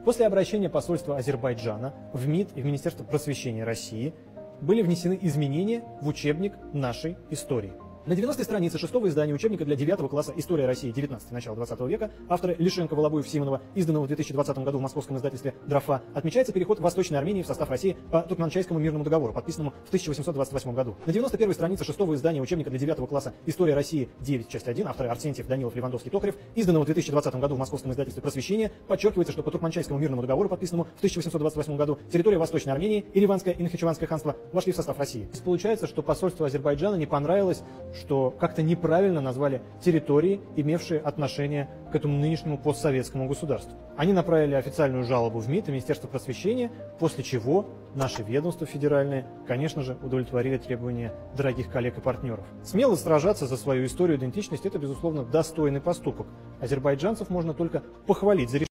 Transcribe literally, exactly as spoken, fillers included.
После обращения посольства Азербайджана в МИД и в Министерство просвещения России были внесены изменения в учебник нашей истории. На девяностой странице шестого издания учебника для девятого класса «История России девятнадцатого начала двадцатого века» авторы Лишенко, Волобуев, Симонова, изданного в две тысячи двадцатом году в московском издательстве «Дрофа», отмечается переход Восточной Армении в состав России по Туркменчайскому мирному договору, подписанному в тысяча восемьсот двадцать восьмом году. На девяносто первой странице шестого издания учебника для девятого класса «История России девять, часть один», авторы Арсентьев, Данилов, Левандовский, Токарев, изданного в две тысячи двадцатом году в московском издательстве «Просвещение», подчеркивается, что по Туркменчайскому мирному договору, подписанному в тысяча восемьсот двадцать восьмом году, территория Восточной Армении, Ереванское и Нахичеванское ханство вошли в состав России. Получается, что посольству Азербайджана не понравилось, что как-то неправильно назвали территории, имевшие отношение к этому нынешнему постсоветскому государству. Они направили официальную жалобу в МИД и Министерство просвещения, после чего наши ведомства федеральные, конечно же, удовлетворили требования дорогих коллег и партнеров. Смело сражаться за свою историю и идентичность – это, безусловно, достойный поступок. Азербайджанцев можно только похвалить за решение.